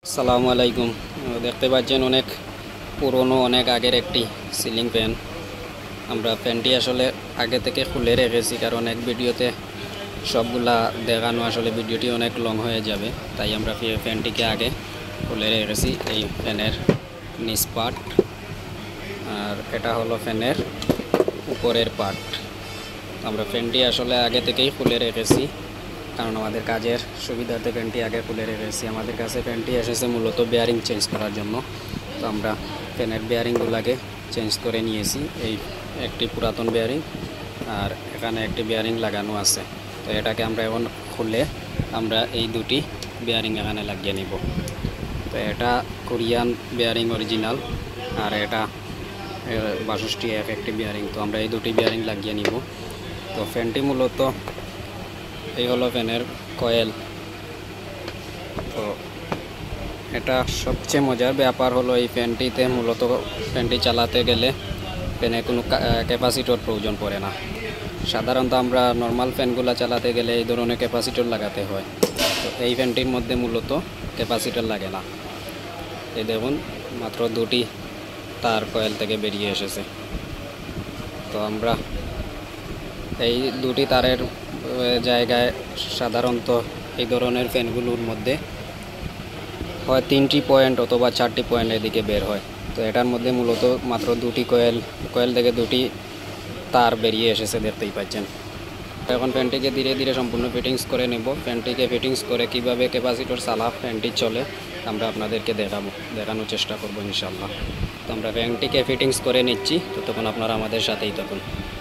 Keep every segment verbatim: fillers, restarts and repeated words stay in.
আসসালামু আলাইকুম। দেখতে পাচ্ছেন অনেক পুরনো অনেক আগের একটি সিলিং ফ্যান। আমরা ফ্যানটি আসলে আগে থেকে খুলে রেখেছি, কারণ এক ভিডিওতে সবগুলা দেখানো আসলে ভিডিওটি অনেক লং হয়ে যাবে, তাই আমরা ফ্যানটিকে আগে খুলে রেখেছি। এই ফ্যানের নিচ পার্ট, আর এটা হলো ফ্যানের উপরের পার্ট। আমরা ফ্যানটি আসলে আগে থেকেই খুলে রেখেছি, কারণ আমাদের কাজের সুবিধার্থে ফ্যানটি আগে খুলে রেখেছি। আমাদের কাছে ফ্যানটি এসেছে মূলত বেয়ারিং চেঞ্জ করার জন্য, তো আমরা ফ্যানের বেয়ারিংগুলোকে চেঞ্জ করে নিয়েছি। এই একটি পুরাতন বেয়ারিং আর এখানে একটি বেয়ারিং লাগানো আছে, তো এটাকে আমরা এখন খুলে আমরা এই দুটি বেয়ারিং এখানে লাগিয়ে নিব। তো এটা কোরিয়ান বেয়ারিং অরিজিনাল, আর এটা বাষট্টি এক একটি বেয়ারিং। তো আমরা এই দুটি বেয়ারিং লাগিয়ে নিব। তো ফ্যানটি মূলত এই হলো ফ্যানের কয়েল। তো এটা সবচেয়ে মজার ব্যাপার হলো এই ফ্যানটিতে মূলত ফ্যানটি চালাতে গেলে ফ্যানে কোনো ক্যাপাসিটর প্রয়োজন পড়ে না। সাধারণত আমরা নর্মাল ফ্যানগুলো চালাতে গেলে এই ধরনের ক্যাপাসিটর লাগাতে হয়, তো এই ফ্যানটির মধ্যে মূলত ক্যাপাসিটর লাগে না। এই দেখুন, মাত্র দুটি তার কয়েল থেকে বেরিয়ে এসেছে। তো আমরা এই দুটি তারের জায়গায় সাধারণত এই ধরনের ফ্যানগুলোর মধ্যে হয় তিনটি পয়েন্ট অথবা চারটি পয়েন্ট এদিকে বের হয়। তো এটার মধ্যে মূলত মাত্র দুটি কয়েল কয়েল থেকে দুটি তার বেরিয়ে এসেছে, দেখতেই পাচ্ছেন। এখন ফ্যানটিকে ধীরে ধীরে সম্পূর্ণ ফিটিংস করে নেব। ফ্যানটিকে ফিটিংস করে কিভাবে ক্যাপাসিটর চালা ফ্যানটি চলে আমরা আপনাদেরকে দেখাবো, দেখানোর চেষ্টা করবো ইনশাল্লাহ। তো আমরা ফ্যানটিকে ফিটিংস করে নিচ্ছি, ততক্ষণ আপনারা আমাদের সাথেই থাকুন।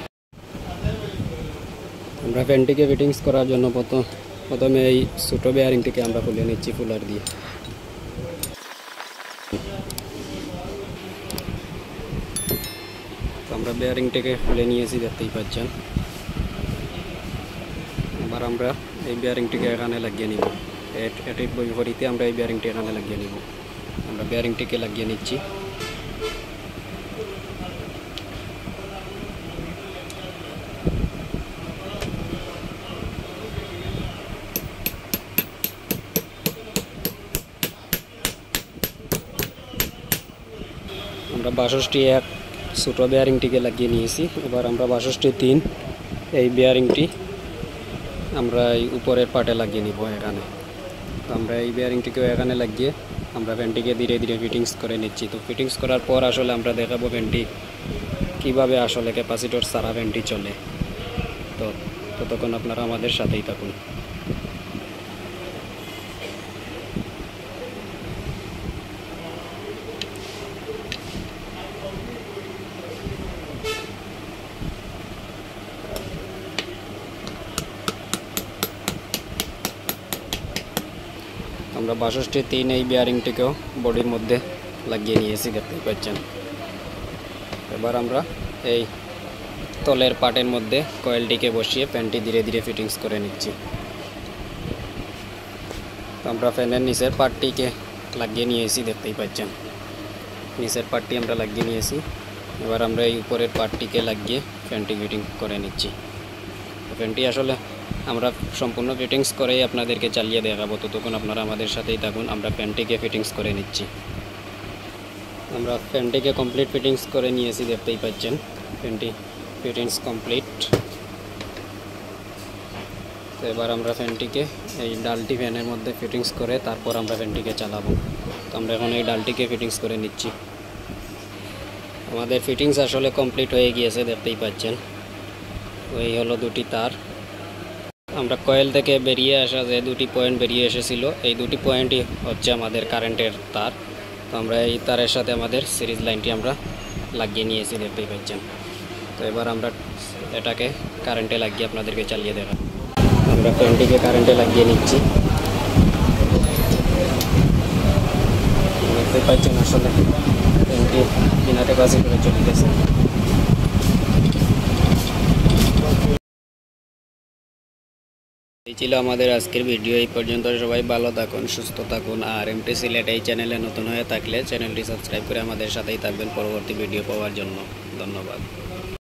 আমরা ফ্যানটিকে ফিটিংস করার জন্য প্রথম প্রথমে এই ছোটো বেয়ারিংটিকে আমরা খুলে নিচ্ছি ফুলার দিয়ে। তো আমরা বেয়ারিংটিকে খুলে নিয়েছি, দেখতেই পাচ্ছেন। এবার আমরা এই বেয়ারিংটিকে এখানে লাগিয়ে নিব। এটির বিপরীতে আমরা এই বেয়ারিংটি এখানে লাগিয়ে নিব। আমরা বেয়ারিংটিকে লাগিয়ে নিচ্ছি। আমরা বাষট্টি এক ছোটো বেয়ারিংটিকে লাগিয়ে নিয়েছি। এবার আমরা বাষট্টি তিন এই বেয়ারিংটি আমরা এই উপরের পার্টে লাগিয়ে নিব এখানে। তো আমরা এই বেয়ারিংটিকেও এখানে লাগিয়ে আমরা ফ্যানটিকে ধীরে ধীরে ফিটিংস করে নিচ্ছি। তো ফিটিংস করার পর আসলে আমরা দেখাবো ফ্যানটি কীভাবে আসলে ক্যাপাসিটর ছাড়া ফ্যানটি চলে। তো ততক্ষণ আপনারা আমাদের সাথেই থাকুন। আমরা বাষট্টি তিন এই বেয়ারিংটিকেও বডির মধ্যে লাগিয়ে নিয়েছি, দেখতেই পাচ্ছেন। এবার আমরা এই তলের পার্টের মধ্যে কয়েলটিকে বসিয়ে ফ্যানটি ধীরে ধীরে ফিটিংস করে নিচ্ছি। তো আমরা ফ্যানের নিচের পার্টটিকে লাগিয়ে নিয়েছি, দেখতেই পাচ্ছেন। নিচের পার্টটি আমরা লাগিয়ে নিয়েছি। এবার আমরা এই উপরের পার্টটিকে লাগিয়ে ফ্যানটি ফিটিং করে নিচ্ছি। ফ্যানটি আসলে আমরা সম্পূর্ণ ফিটিংস করেই আপনাদেরকে চালিয়ে দেখাবো, ততক্ষণ আপনারা আমাদের সাথেই থাকুন। আমরা ফ্যানটিকে ফিটিংস করে নিচ্ছি। আমরা ফ্যানটিকে কমপ্লিট ফিটিংস করে নিয়েছি, দেখতেই পাচ্ছেন। ফ্যানটি ফিটিংস কমপ্লিট। তো এবার আমরা ফ্যানটিকে এই ডালটি ফ্যানের মধ্যে ফিটিংস করে তারপর আমরা ফ্যানটিকে চালাবো। তো আমরা এখন এই ডালটিকে ফিটিংস করে নিচ্ছি। আমাদের ফিটিংস আসলে কমপ্লিট হয়ে গিয়েছে, দেখতেই পাচ্ছেন। এই হলো দুটি তার। আমরা কয়েল থেকে বেরিয়ে আসা যে দুটি পয়েন্ট বেরিয়ে এসেছিল, এই দুটি পয়েন্টই হচ্ছে আমাদের কারেন্টের তার। তো আমরা এই তারের সাথে আমাদের সিরিজ লাইনটি আমরা লাগিয়ে নিয়েছি, দেখতেই পাচ্ছেন। তো এবার আমরা এটাকে কারেন্টে লাগিয়ে আপনাদেরকে চালিয়ে দেখাবো। আমরা ফ্যানটিকে কারেন্টে লাগিয়ে নিচ্ছি, দেখতেই পাচ্ছেন। আসলে ফ্যানটি বিনা ক্যাপাসিটরে চলে গেছে। এই ছিল আমাদের আজকের ভিডিও। এই পর্যন্ত সবাই ভালো থাকুন, সুস্থ থাকুন। আর এমটি সিলেট এই চ্যানেলে নতুন হয়ে থাকলে চ্যানেলটি সাবস্ক্রাইব করে আমাদের সাথেই থাকবেন পরবর্তী ভিডিও পাওয়ার জন্য। ধন্যবাদ।